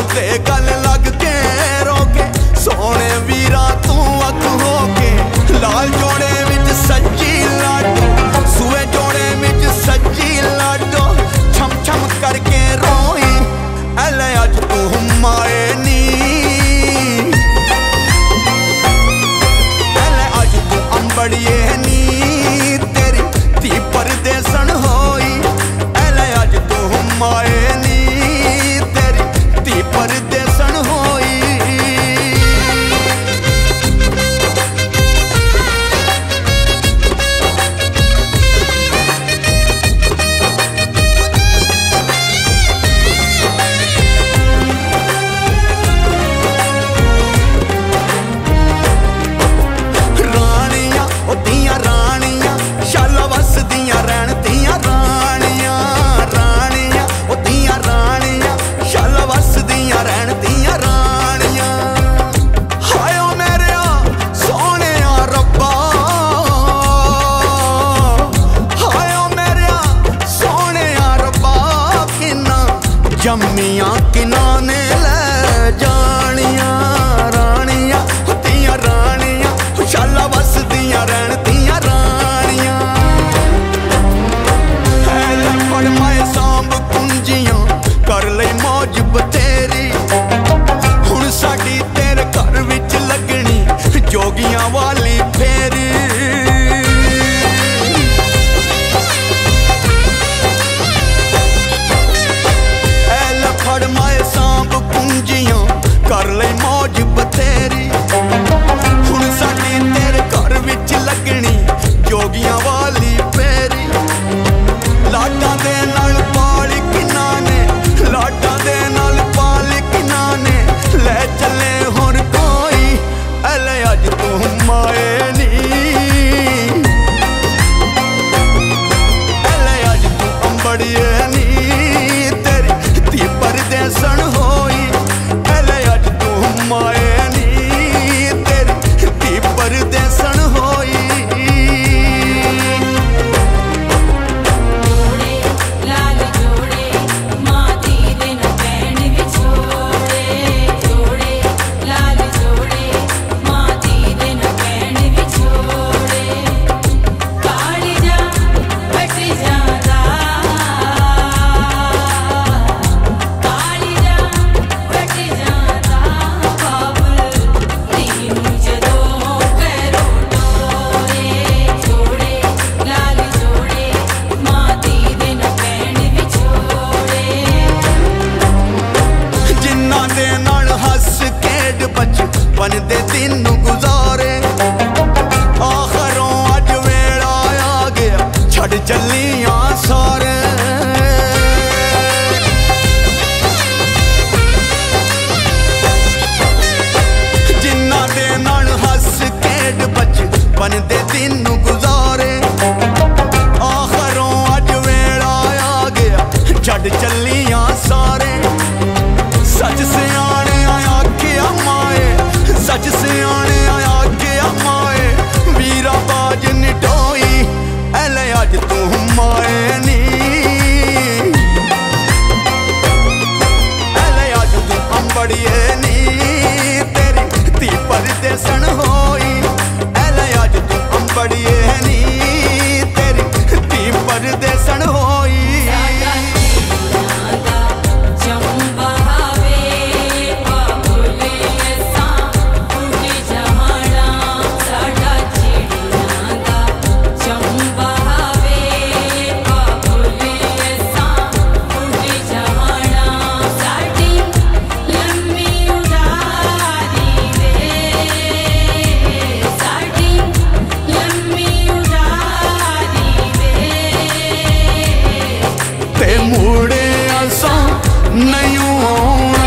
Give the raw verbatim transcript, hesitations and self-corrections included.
ते गल लग के रोके सोने वीरा तू अग हो के लाल जोड़े विच सज्जी लाडो सुए जोड़े विच सज्जी लाडो छम छम करके रोई ऐले अज तू माए नी ऐले अज तू अंबड़िए नी तेरी धी परदेसन होई ऐले अज तू माए नी तेरी धी परदेसन होई। रानियां ओ दियां रानियां शाला वसदियां रहन दियां रानियां रानियां ओ दियां रानियां शाला वसदियां रहन दियां रानियां। हाय ओ मेरेया सोहणिया रब्बा हाय ओ मेरेया सोहणिया रब्बा किन्ना जम्मियां किन्ना ने लै जानियां रानियां ओ दियां रानियां शाला वसदियां रहन दियां रानियां। ऐले फड़ माए सांभ कुंजियां कर लई मौज बतेरी हुण साडी तेरे घर विच लगनी जोगियां वाली फेरी। ऐले फड़ माए सांभ कुंजियां कर लई मौज बतेरी हुण साडी तेरे घर विच लगनी जोगियां वाली फेरी। लाडां दे नाल पाल किन्ना ने लाडां दे नाल पाल किन्ना ने ले चले हुण कोई ऐले अज तू माए नी ऐले अज तू अंबड़िए नी तेरी धी परदेसन होई ऐले अज तू माए नी तेरी धी परदेसन होई। जोड़े लाल जोड़े मां धी दे न भैण विछोड़े जोड़े लाल जोड़े मां धी दे न भैण विछोड़े काली जा बट जादा काली जा बट जादा बाबुल दीन जदों करो डोरे जोड़े लाल जोड़े मां धी दे न भैण विछोड़े। जिन्ना दे नाल हस खेड बचपन दे दिन गुजारे आखरों अज वेला आ गया छड़ चलियां सारे। जिन्ना दे नाल हस खेड बचपन दे दिन गुजारे आखरों अज वेला आ गया छड़ चलियां सारे। सच सियाने आख्या माए सच सियाने आख्या माए वीरा बाज निटोई ऐले अज तू माए नी ऐले अज तू अंबड़िए नी तेरी धी परदेसन होई ऐले अज तू अंबड़िए नी तेरी धी परदेसन होई। साडा चिड़ियां दा चंबावे बाबुले असां उड़ जाना साडा चिड़ियां दा चंबावे बाबुले असां उड़ जाना साडी लम्मी उड़ारी वे साडी लम्मी उड़ारी वे ते मुड़े असां नहीं